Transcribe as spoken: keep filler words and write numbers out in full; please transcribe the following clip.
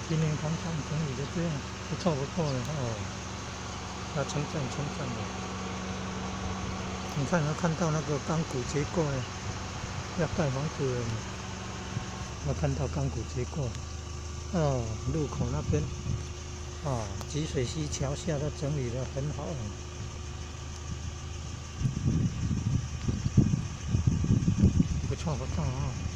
今年广场整理的这样不错不错的哦，要称赞称赞的。你看，要看到那个钢骨结构哎，要盖房子了，要看到钢骨结构。哦，路口那边，啊，集水溪桥下都整理得很好。不错不错啊。